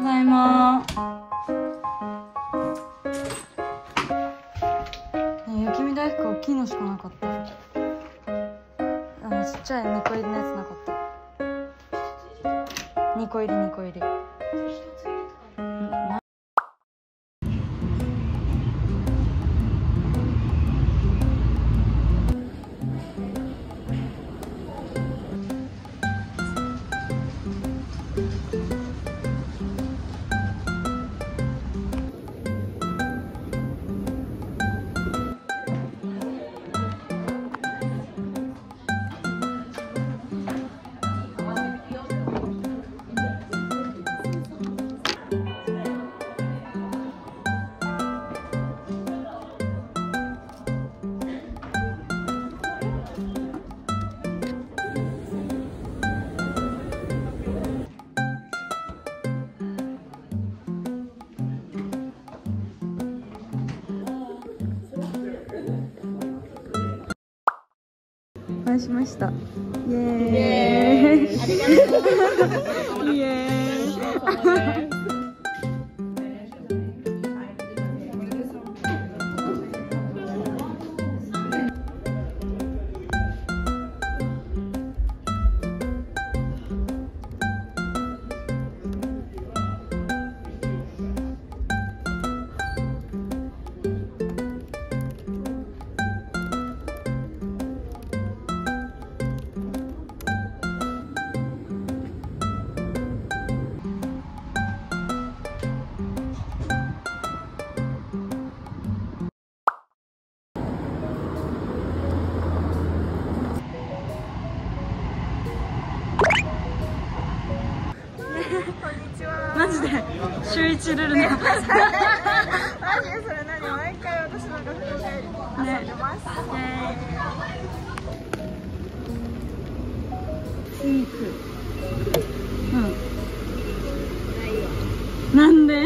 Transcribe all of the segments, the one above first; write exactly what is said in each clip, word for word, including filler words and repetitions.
ただいま。雪見大福大きいのしかなかった。あのちっちゃいにこ入りのやつなかった。にこ入りにこ入り。完しました。イエーイ。ありがとう。イエーイ。マジで週一ルルナ。マジでそれ何？毎回私の学校で遊んでます。スイーツ。うん。なんで？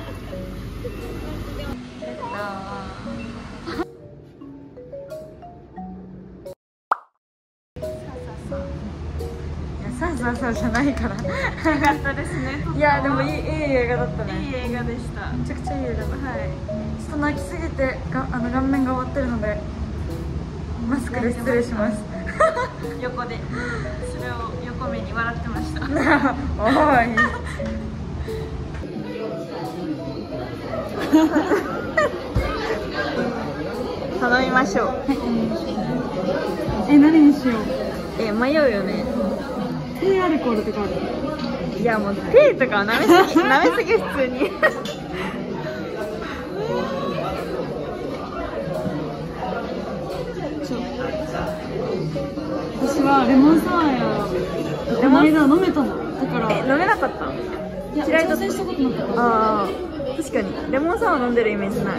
さあさあさあじゃないから。よかったですね。いやでもいいいい映画だったね。いい映画でした。めちゃくちゃいい映画だ。はい。ちょっと泣きすぎてがあの顔面が終わってるのでマスクで失礼します。横でそれを横目に笑ってました。おい。頼みましょう。え、何にしよう。え、迷うよね。低アルコールとかある？いやもう低とかはなめすぎ、なめすぎ普通に。私はレモンサワーやこの間飲めたの。だからえ、飲めなかった？いや、挑戦したことなかった。ああ、確かにレモンサワー飲んでるイメージない。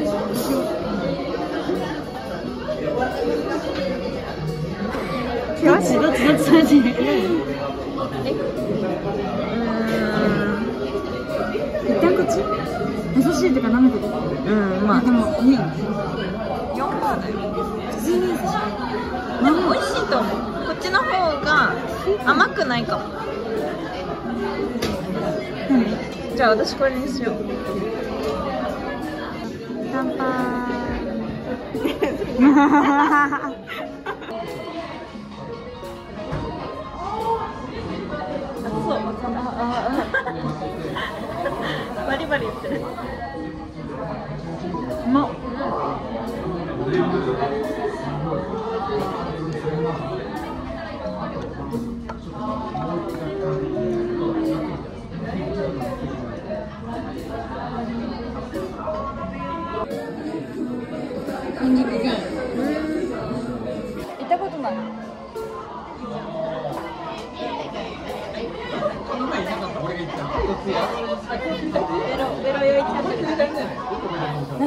どっちどっちどっちどっち。一旦こっち優しいってか舐めてる。うん、まあでもいいよ。よんパーだよ。普通に優しい。でも美味しいと思う。こっちの方が甘くないかも。何？じゃあ私これにしよう。乾杯。バリバリ言ってる。うまっ。ニンニクが。行ったことない。ベロ酔いちゃってる。何？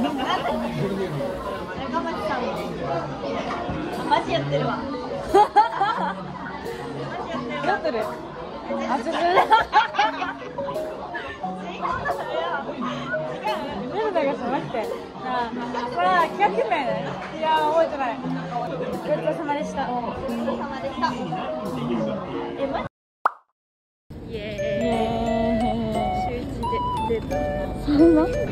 中町さん。マジやってるわ。やってる。あ、ちょっと。メルダがしまして。あ、これは企画名ね。いや、覚えてない。ごちそうさまでした。ごちそうさまでした。え、マジ？イエーイ。週一で。 れなんで